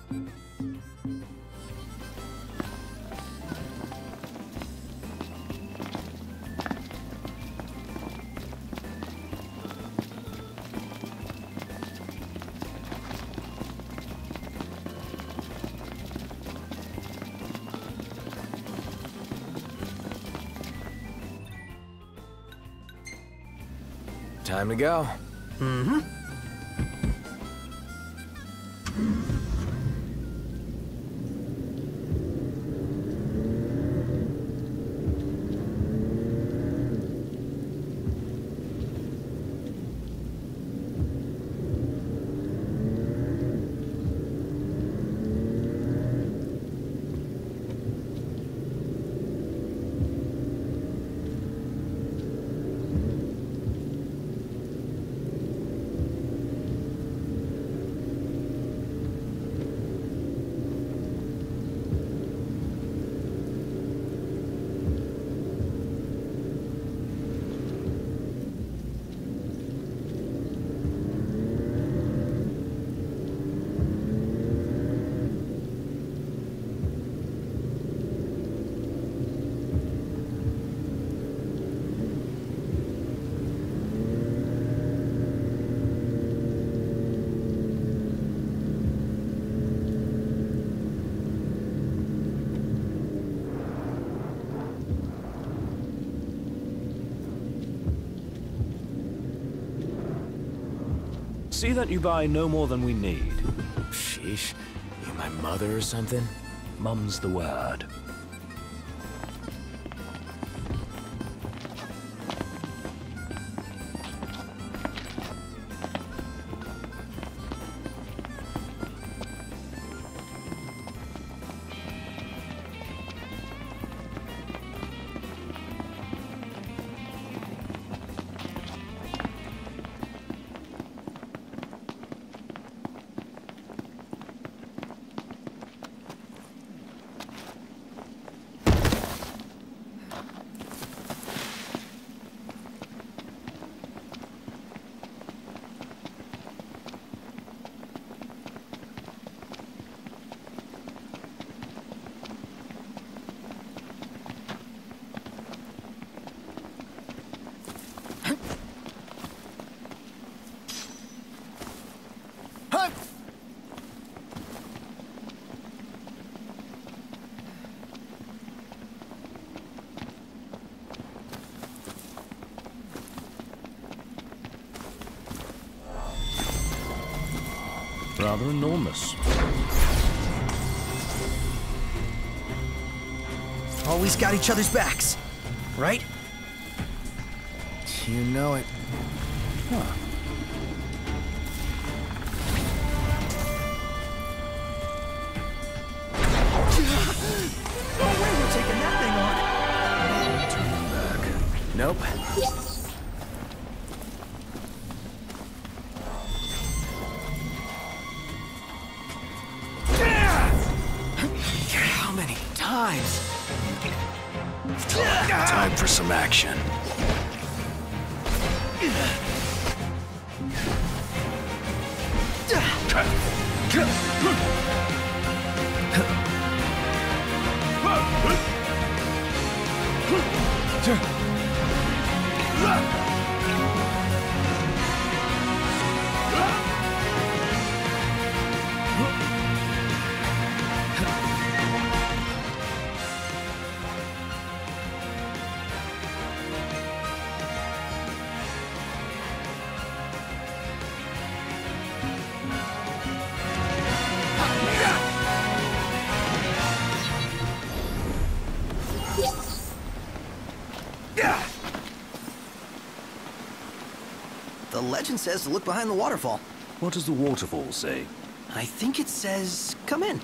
Time to go. Mm-hmm. See that you buy no more than we need. Sheesh. You my mother or something? Mum's the word. Rather enormous. Always got each other's backs, right? You know it. Huh. No way we're taking that thing on. Turning back. Nope. How many times? Time for some action. The legend says to look behind the waterfall. What does the waterfall say? I think it says, come in.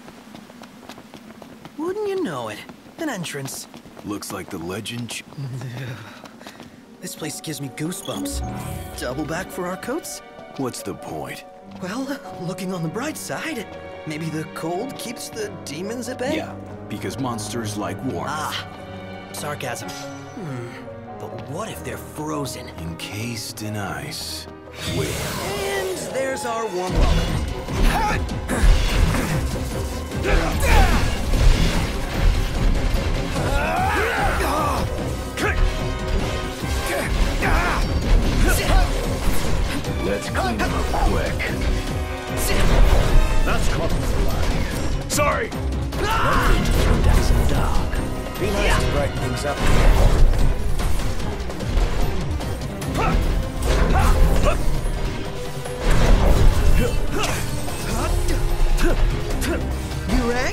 Wouldn't you know it? An entrance. Looks like the legend. This place gives me goosebumps. Double back for our coats? What's the point? Well, looking on the bright side, maybe the cold keeps the demons at bay? Yeah, because monsters like warmth. Ah, sarcasm. But what if they're frozen? Encased in ice. Wait. And there's our warm welcome. Let's clean them up quick. That's caught me alive. Sorry! Nothing to throw down some dark. Be nice to brighten things up. You rang?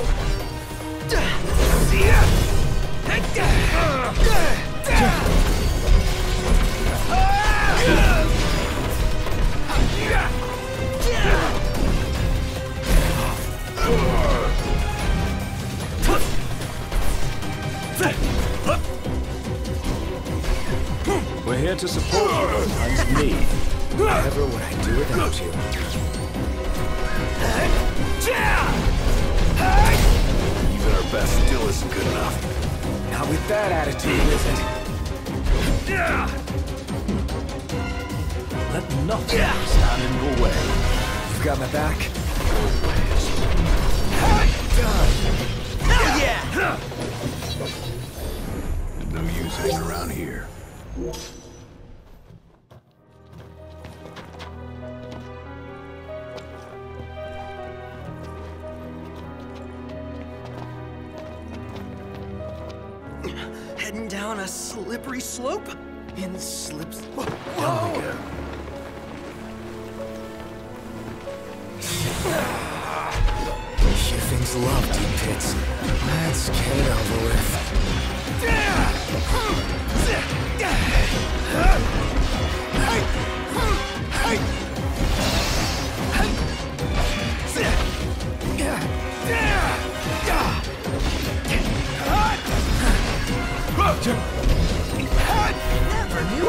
We're here to support you and me. Never would I do without you. Even our best still isn't good enough. Not with that attitude, is it? Let nothing stand in your way. You've got my back. Always. Done. Hell yeah! No use hanging around here. Heading down a slippery slope in slips. Whoa! You things love deep pits. Let's get it over with. Never knew.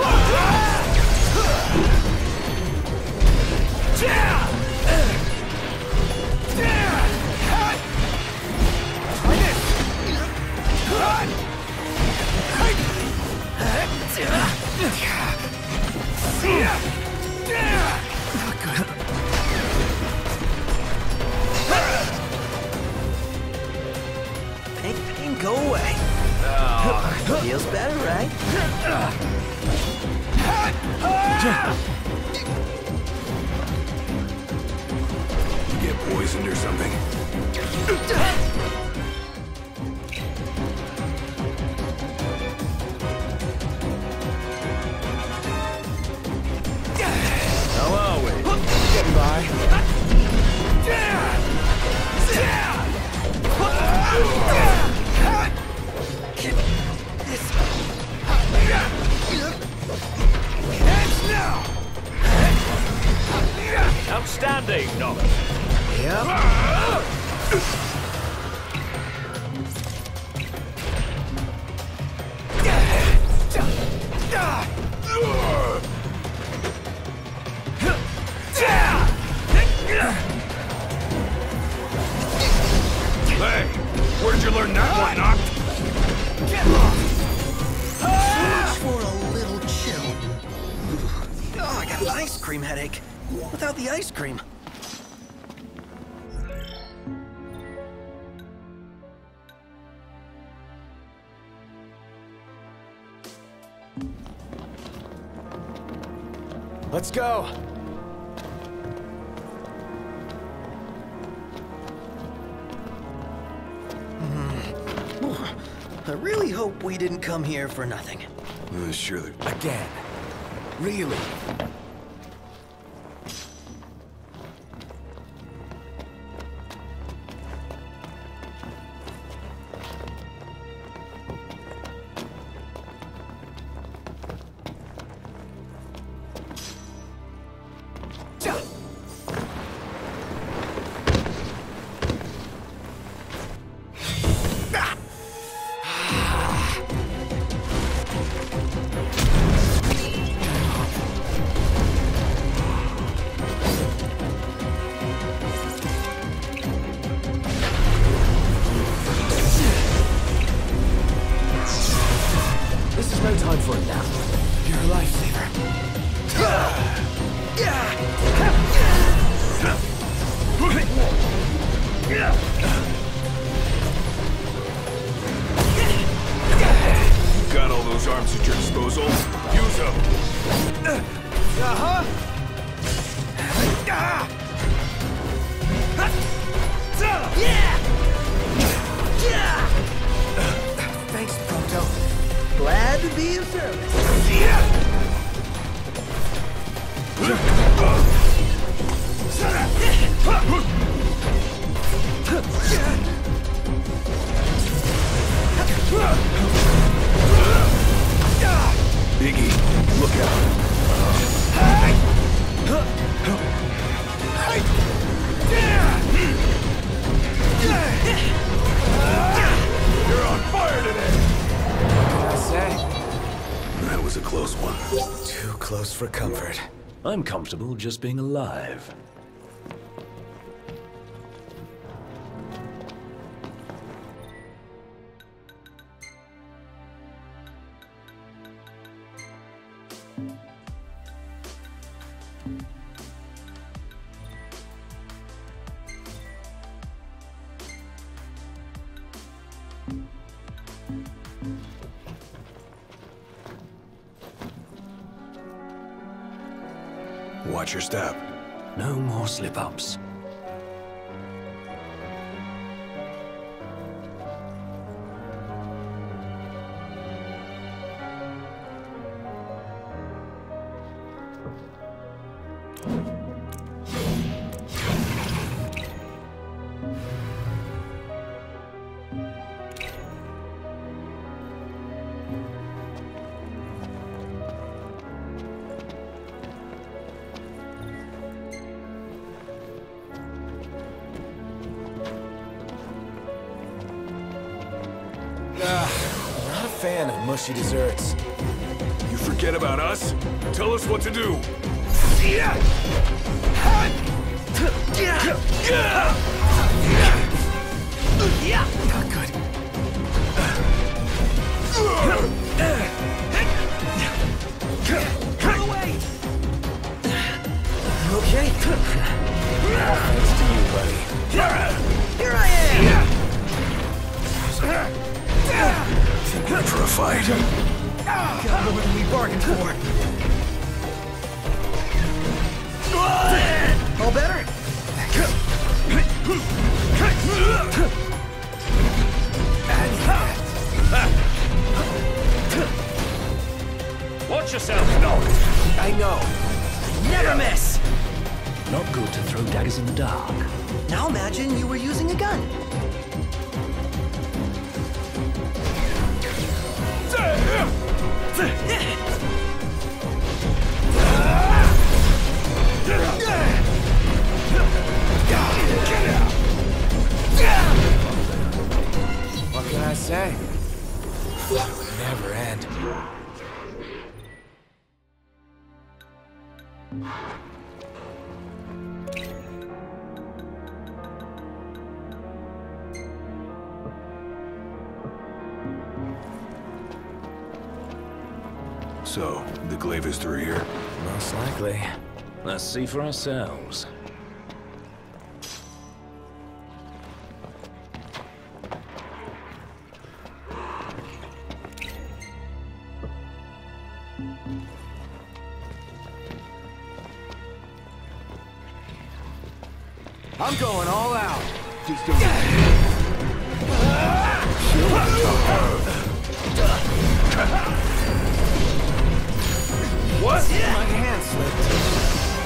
Make pain go away. Feels better, right? You get poisoned or something? How are we? Getting by. Outstanding, Nock. Hey, where'd you learn that one, Nock? So much for a little chill. Oh, I got an ice cream headache. Without the ice cream. Let's go. I really hope we didn't come here for nothing. Surely. Again. Really? Thanks, Proto. Glad to be of service. Biggie, look out. You're on fire today! What can I say? That was a close one. Too close for comfort. I'm comfortable just being alive. Watch your step. No more slip-ups. Not a fan of mushy desserts. You forget about us? Tell us what to do. Not good. Go away! Okay. All thanks to you, buddy. Here I am! Think we're for a fight? Got more than we bargained for. All better? Watch yourself, Nog. I know. Never miss! Not good to throw daggers in the dark. Now imagine you were using a gun. What can I say? It would never end. So, the glaive is through here. Most likely. Let's see for ourselves. I'm going all out. Just don't... What? My hand slipped.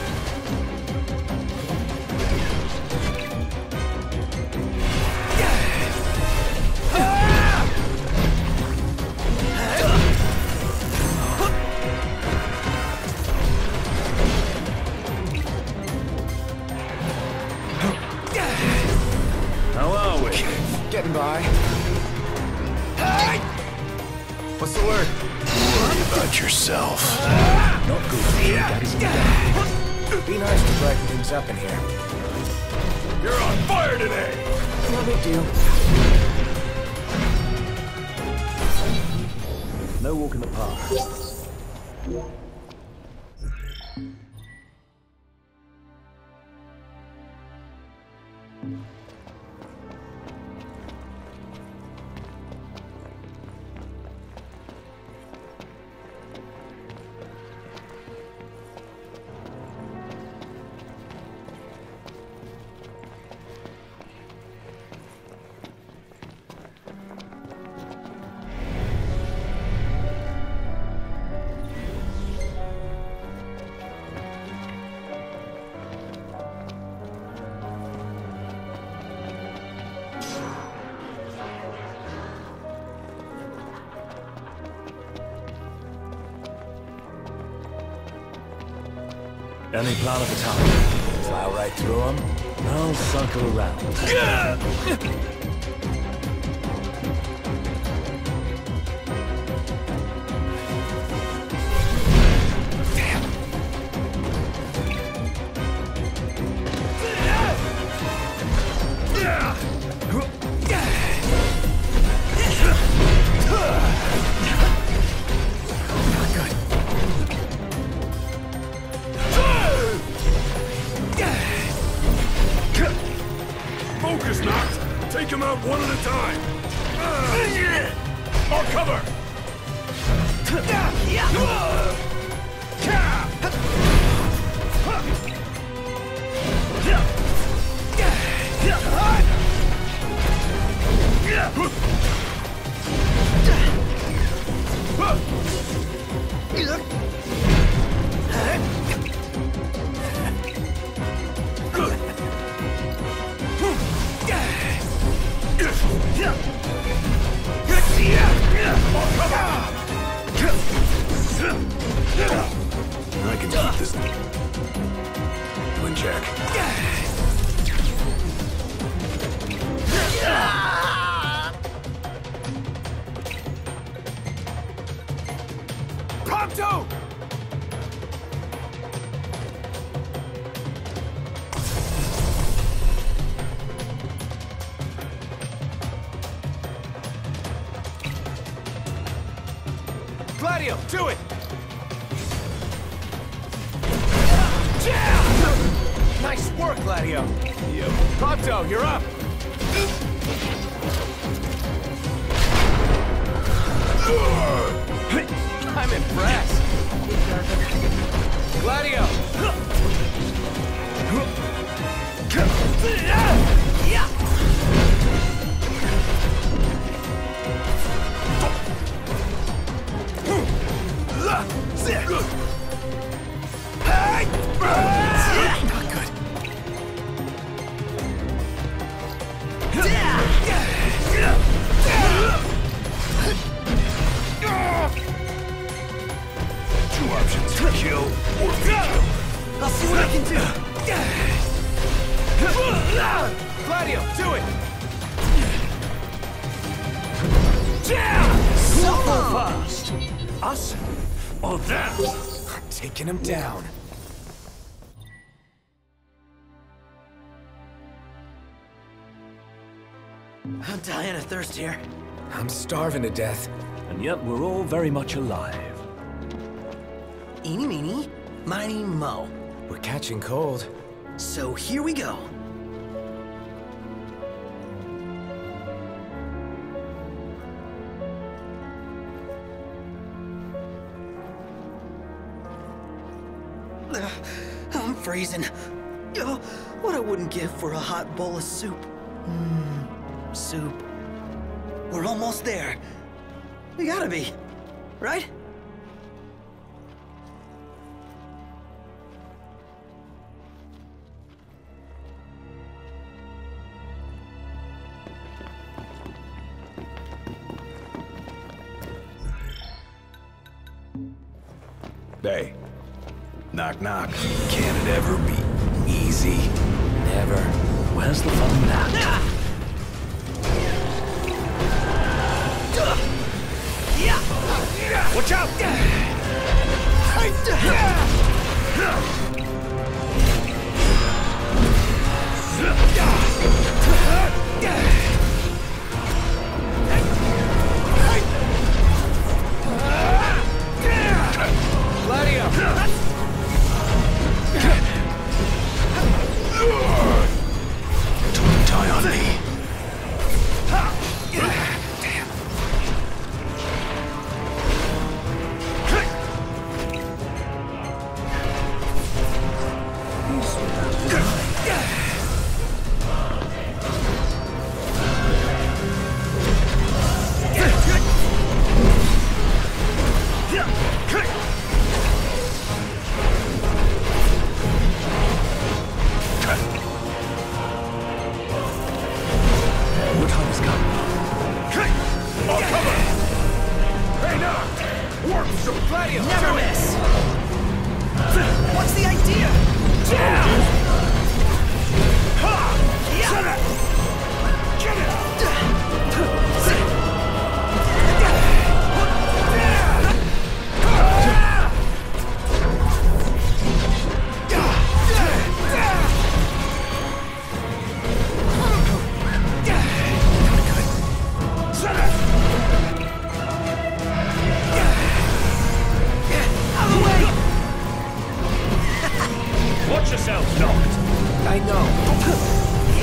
How are we? Getting by. What's the word? Worry about yourself. Not good to throw daggers in the dark. Be nice to brighten things up in here. You're on fire today! No big deal. No walk in the park. Any plan of attack? Plow right through them? I'll circle around. Focus, Knox! Take him out one at a time! More cover! I can keep this in check. Pronto! Gladio, do it! Nice work, Gladio. Yep. Pronto, you're up. I'm impressed. Gladio. Not good. Two options, kill or be killed. I'll see what I can do. Gladio, do it! So Fast! Us or them? I'm taking him down. I'm dying of thirst here. I'm starving to death. And yet we're all very much alive. Eeny, meeny, miny, mo. We're catching cold. So here we go. I'm freezing. Oh, what I wouldn't give for a hot bowl of soup. Soup. We're almost there. We gotta be, right? Hey. Knock, knock. Can it ever be easy? Never. Where's the fun in that? Watch out! Gladio! Don't die on me. Watch yourselves, Noct! I know.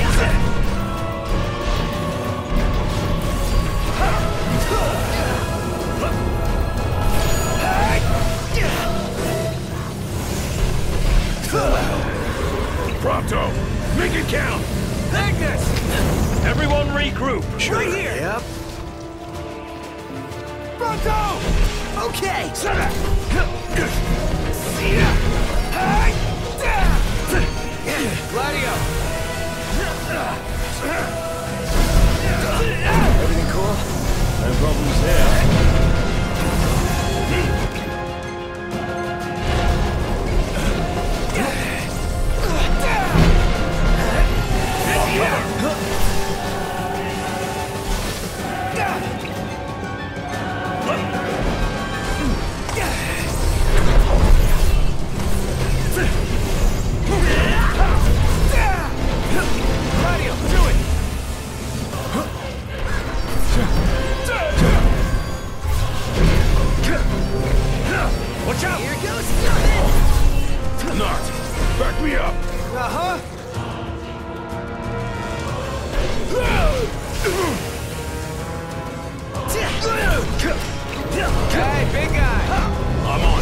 Pronto! Make it count! Magnus! Everyone regroup! Sure. Right here! Yep. Pronto! Okay! Gladio! Everything cool? No problems here. Gladio, do it! Watch out! Here goes nothing! Noct, back me up! Uh-huh! Hey, big guy! I'm on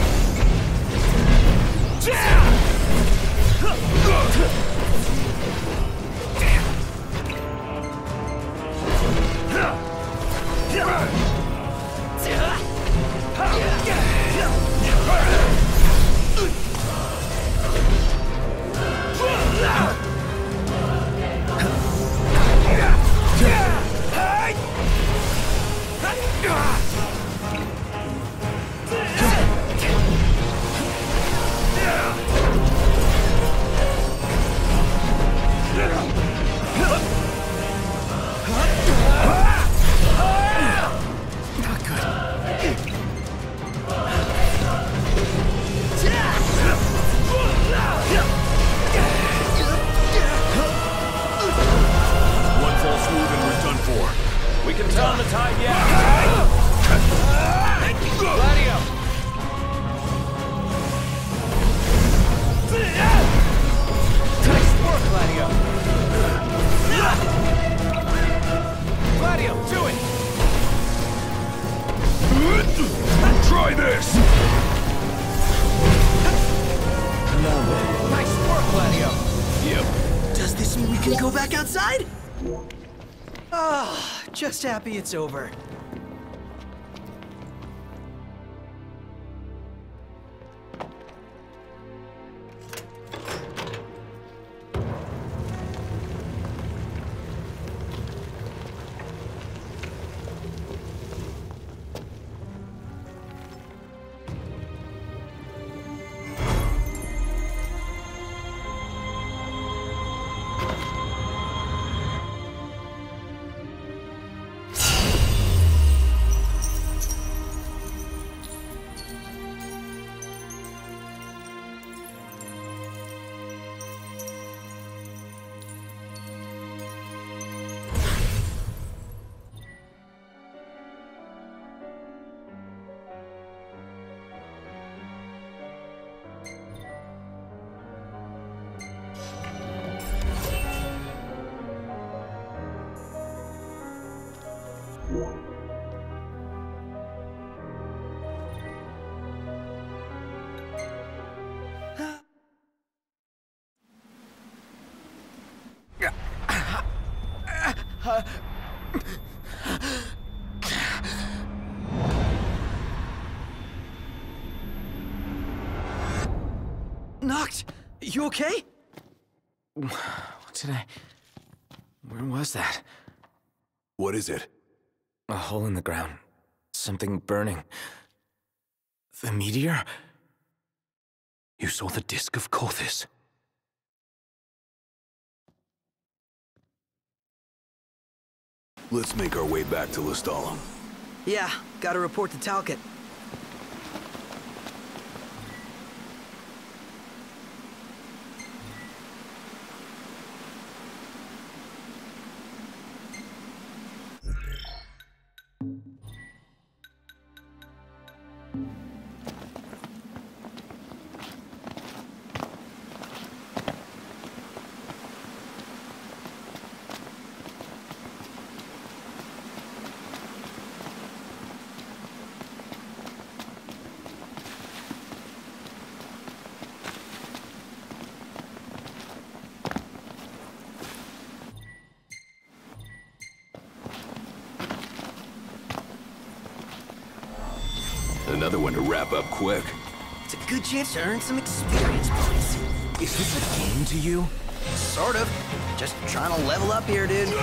One fall swoop and we're done for. We can turn the tide yet! Gladio! Nice work, Gladio! Gladio, do it! Try this! Nice work, Gladio! Yep. Does this mean we can go back outside? Ah, just happy it's over. Noct, you okay? What did I... Where was that? What is it? A hole in the ground. Something burning. The meteor? You saw the disk of Kothis. Let's make our way back to Lestalem. Yeah, gotta report to Talcott. another one to wrap up quick. It's a good chance to earn some experience points. Is this a game to you? Sort of. Just trying to level up here, dude.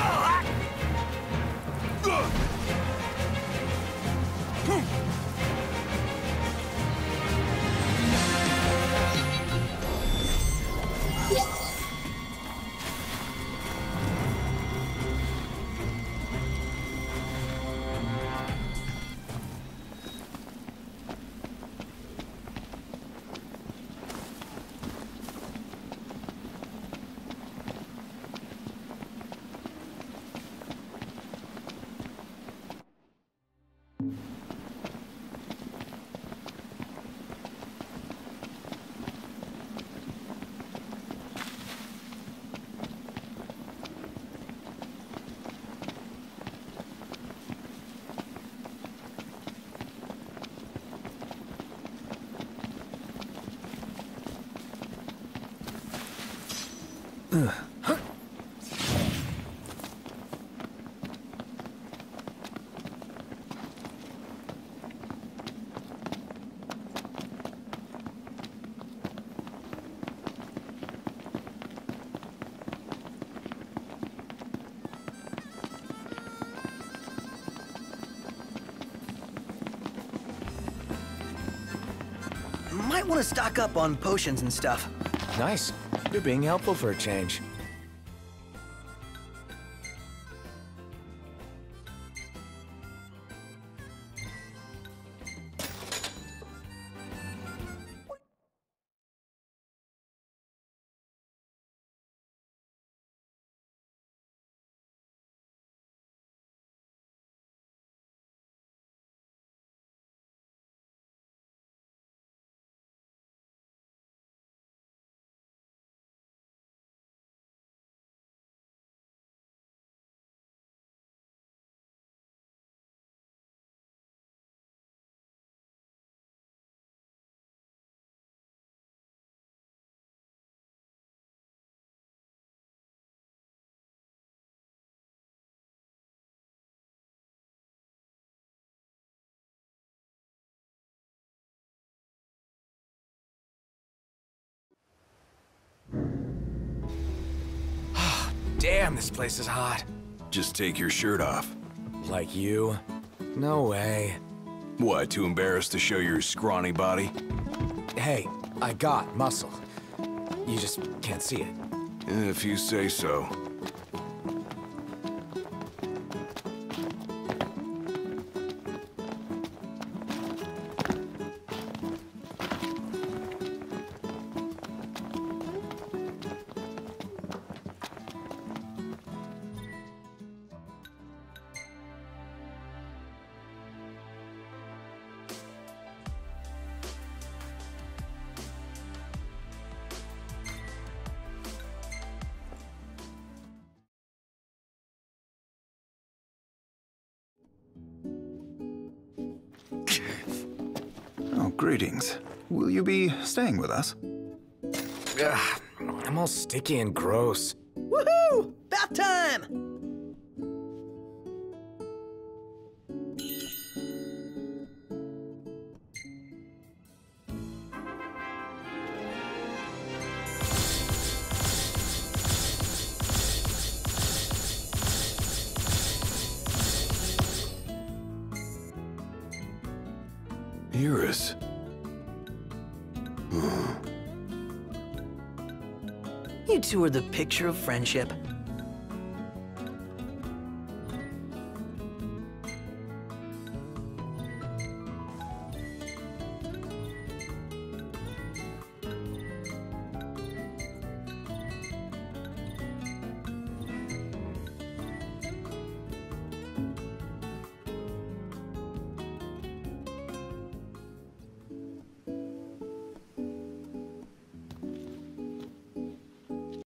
Might want to stock up on potions and stuff. Nice. You're being helpful for a change. Damn, this place is hot. Just take your shirt off. Like you? No way. What, too embarrassed to show your scrawny body? Hey, I got muscle. You just can't see it. If you say so. Oh, greetings. Will you be staying with us? Ugh, I'm all sticky and gross. Woohoo! Bath time! Iris. You two are the picture of friendship.